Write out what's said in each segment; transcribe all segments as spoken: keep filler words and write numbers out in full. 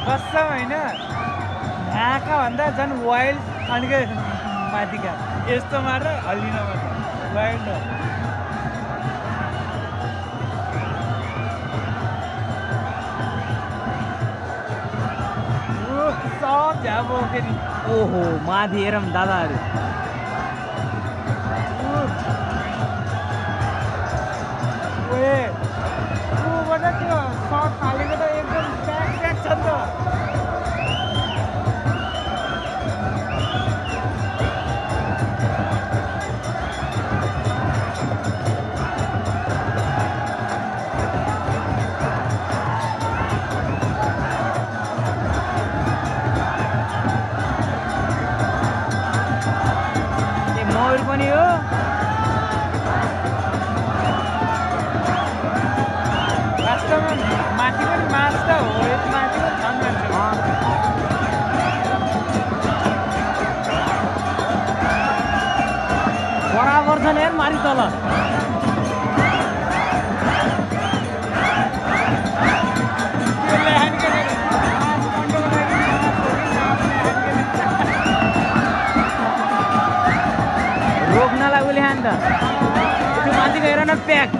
कसम होइन आँखा भन्दा झन् वाइल्ड अनि के माथिका यस्तो मात्र हल्लिन मात्र वाइल्ड हो सब झ्याबो फेरि ओहो माथि हेरौँ दादाहरू ओए ऊबाट त्यो सर्ट फालेको त एकदम प्याक प्याक छ नि त पनि हो वास्तवमा माथि पनि माछ त हो यति माथि पनि छन् मान्छे बराबर छ नि यार माथि तल रोक्नलाई उसले खान्छ त्यो माथिको हेर न प्याक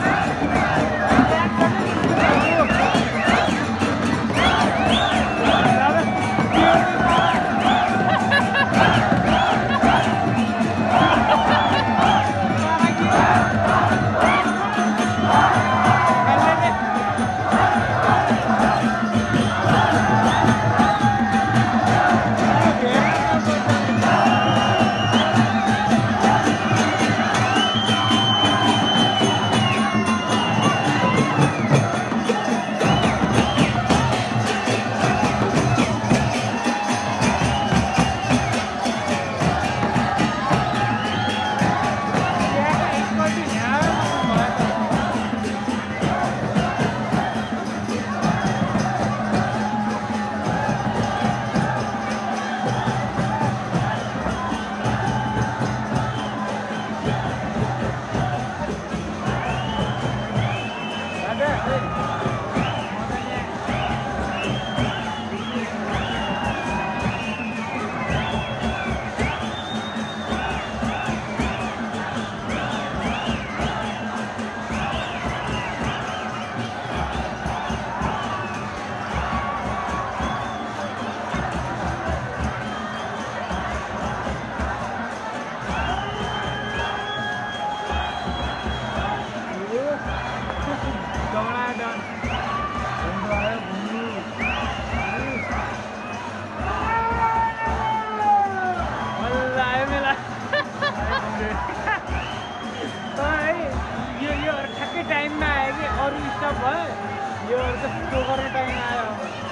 टाइममा आयो कि अरू स्टप भयो यो त फोटो गर्ने टाइम आयो